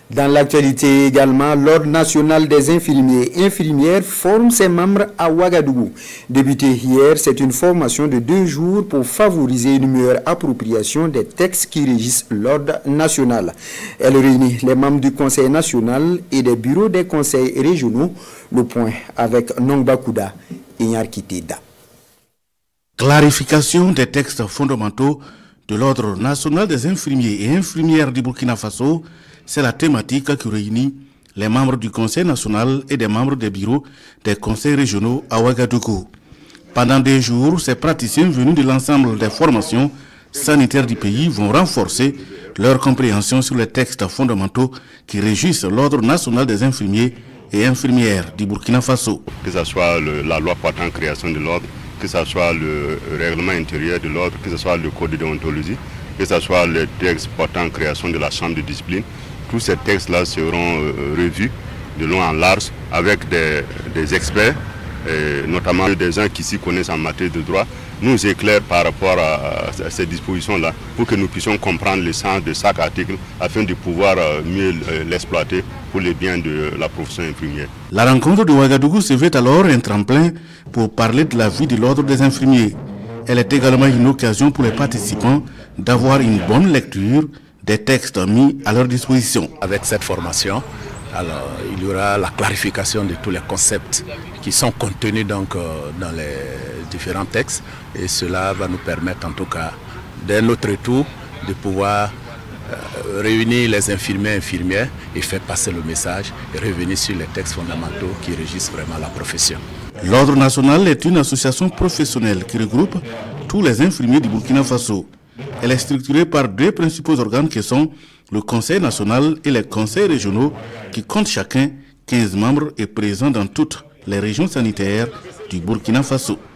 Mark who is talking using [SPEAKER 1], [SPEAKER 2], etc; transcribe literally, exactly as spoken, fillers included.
[SPEAKER 1] Dans l'actualité également, l'Ordre national des infirmiers et infirmières forme ses membres à Ouagadougou. Débutée hier, c'est une formation de deux jours pour favoriser une meilleure appropriation des textes qui régissent l'Ordre national. Elle réunit les membres du Conseil national et des bureaux des conseils régionaux. Le point avec Nongba Kouda et Nyarkiteda.
[SPEAKER 2] Clarification des textes fondamentaux de l'Ordre national des infirmiers et infirmières du Burkina Faso, c'est la thématique qui réunit les membres du Conseil national et des membres des bureaux des conseils régionaux à Ouagadougou. Pendant des jours, ces praticiens venus de l'ensemble des formations sanitaires du pays vont renforcer leur compréhension sur les textes fondamentaux qui régissent l'Ordre national des infirmiers et infirmières du Burkina Faso.
[SPEAKER 3] Que ce soit le, la loi portant création de l'ordre, que ce soit le règlement intérieur de l'ordre, que ce soit le code de déontologie, que ce soit le texte portant création de la chambre de discipline, tous ces textes-là seront euh, revus de long en large avec des, des experts, et notamment des gens qui s'y connaissent en matière de droit, nous éclairent par rapport à, à ces dispositions-là pour que nous puissions comprendre le sens de chaque article afin de pouvoir euh, mieux l'exploiter pour le bien de la profession infirmière.
[SPEAKER 2] La rencontre de Ouagadougou se fait alors un tremplin pour parler de la vie de l'ordre des infirmiers. Elle est également une occasion pour les participants d'avoir une bonne lecture des textes mis à leur disposition.
[SPEAKER 4] Avec cette formation, alors, il y aura la clarification de tous les concepts qui sont contenus donc, euh, dans les différents textes et cela va nous permettre en tout cas, dès notre retour, de pouvoir euh, réunir les infirmiers et infirmières et faire passer le message et revenir sur les textes fondamentaux qui régissent vraiment la profession.
[SPEAKER 2] L'Ordre national est une association professionnelle qui regroupe tous les infirmiers du Burkina Faso. Elle est structurée par deux principaux organes qui sont le Conseil national et les conseils régionaux qui comptent chacun quinze membres et présents dans toutes les régions sanitaires du Burkina Faso.